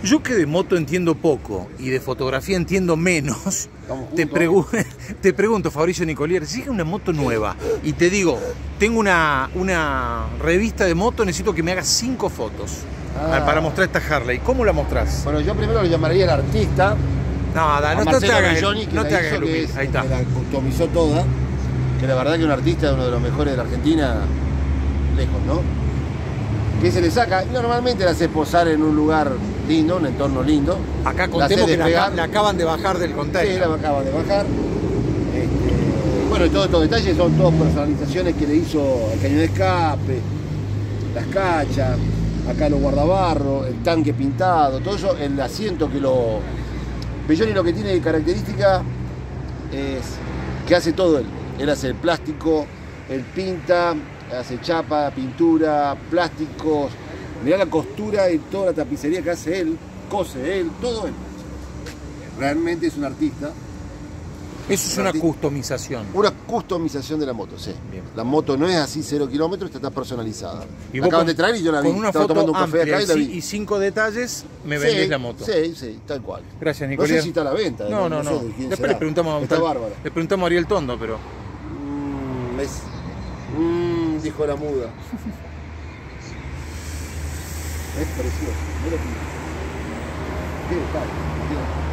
Yo que de moto entiendo poco y de fotografía entiendo menos, te pregunto, Fabricio Nicolier, si es una moto nueva y te digo, tengo una revista de moto, necesito que me hagas 5 fotos para mostrar esta Harley. ¿Cómo la mostrás? Bueno, yo primero lo llamaría el artista. No te hagas el humilde. Ahí está. Que la customizó toda. Que la verdad que un artista es uno de los mejores de la Argentina, lejos, ¿no? Que se le saca, y normalmente la hace posar en un lugar lindo, un entorno lindo. Acá contemos que la acaban de bajar del container. Sí, la acaban de bajar. Bueno, y todos estos detalles son todas personalizaciones que le hizo el cañón de escape, las cachas, acá los guardabarros, el tanque pintado, todo eso, el asiento que lo... Belloni lo que tiene de característica es que hace todo él. Él hace el plástico, él pinta, hace chapa, pintura, plásticos. Mirá la costura y toda la tapicería que hace él, cose él, todo él. Realmente es un artista. Eso es una customización. Una customización de la moto, sí. Bien. La moto no es así 0 kilómetros, está personalizada. Y la acaban de traer y yo la vi. Con una estaba foto tomando un café amplia acá y la vi. Y 5 detalles me vendés la moto. Sí, tal cual. Gracias, Nicolier. No sé si está a la venta. No. Después le preguntamos, le preguntamos a Ariel Tondo, pero... dijo la muda. Es precioso. Mira qué detalle.